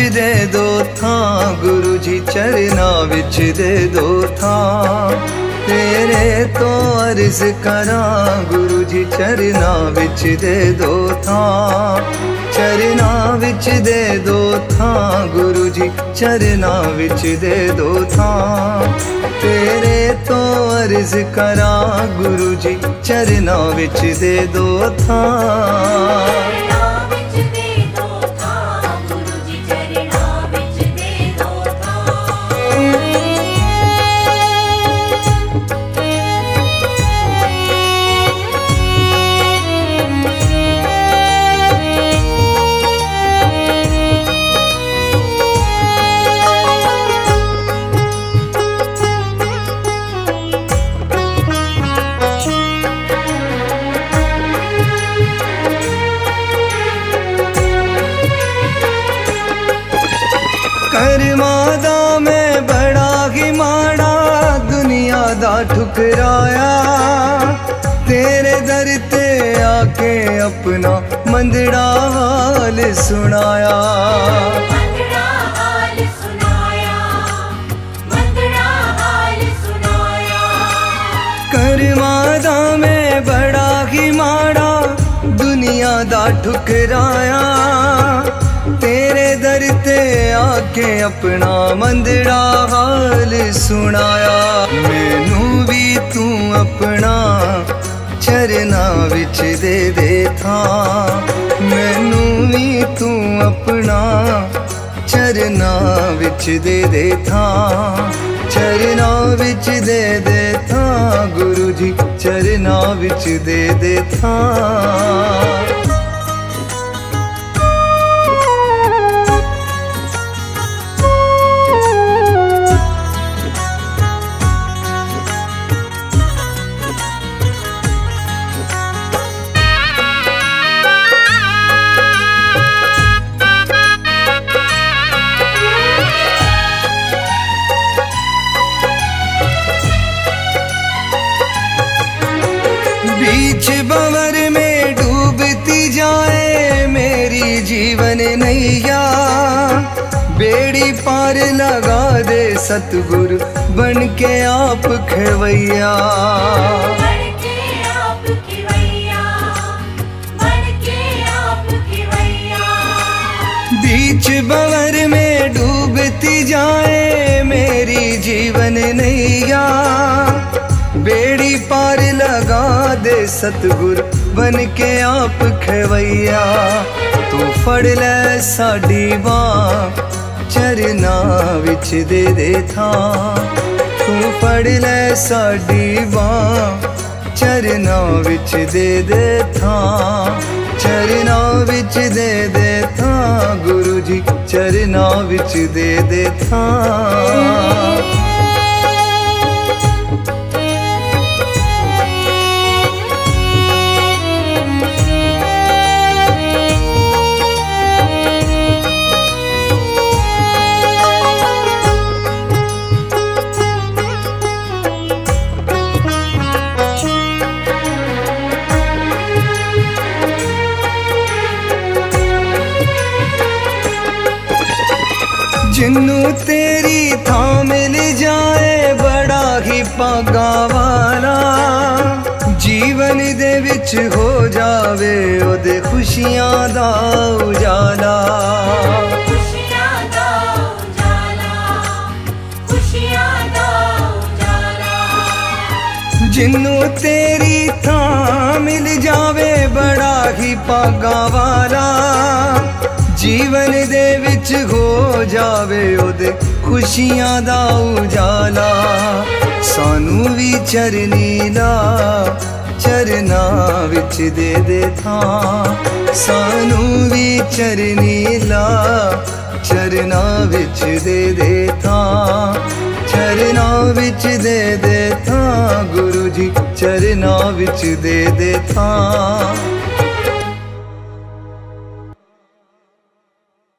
दे दो थां गुरु जी चरना विच दे दो थां। तेरे तो अर्ज करा गुरु जी चरना विच दे दो थां। चरना विच दे दो थां गुरु जी चरना विच दे दो थां। तेरे तो अर्ज करा गुरु जी चरना विच दे दो थां। करमादा मैं बड़ा ही माड़ा दुनिया दा ठुकराया। तेरे दर ते आके अपना मंदड़ा हाल सुनाया। करमादा मैं बड़ा ही माड़ा दुनिया दा ठुकराया। तेरे दर ते आके अपना मंदड़ा हाल सुनाया। मैनू भी तू अपना चरना विच दे दे थां। मैनू भी तू अपना चरना विच दे दे थां। चरना विच दे दे थां गुरु जी चरना विच दे दे थां। बीच भंवर में डूबती जाए मेरी जीवन नैया। बेड़ी पार लगा दे सतगुरु बन के आप खेवैया। बीच भंवर में डूबती जाए मेरी जीवन नैया। बेड़ी पार लगा दे सतगुर बन के आप खेवैया। तू फड़ ले साडी बां चरना विच दे दे थां। तू फड़ ले साडी बां चरना विच दे दे थां। चरना विच दे दे थां गुरु जी चरना विच दे दे थां। जिन्नू तेरी थां मिल जाए बड़ा ही भागा वाला। जीवन दे विच हो जावे ओदे खुशियां दा उजाला। जिन्नू तेरी थां मिल जावे बड़ा ही भागा वाला। जीवन दे विच हो जावे ओदे खुशियां दा उजाला। सानू भी चरनी ला चरना विच दे दे थां। सानू भी चरनी ला चरना विच दे दे थां। चरना विच दे दे थां गुरु जी चरना विच दे दे थां।